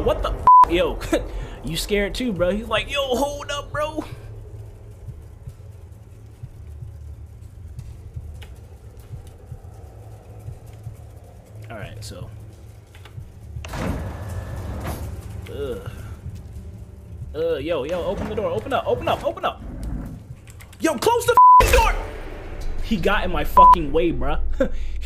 what the f? Yo, you scared too, bro. He's like, yo, hold up, bro. Alright, so. Yo, open the door. Open up. Yo, close the f***ing door! He got in my fucking way, bruh.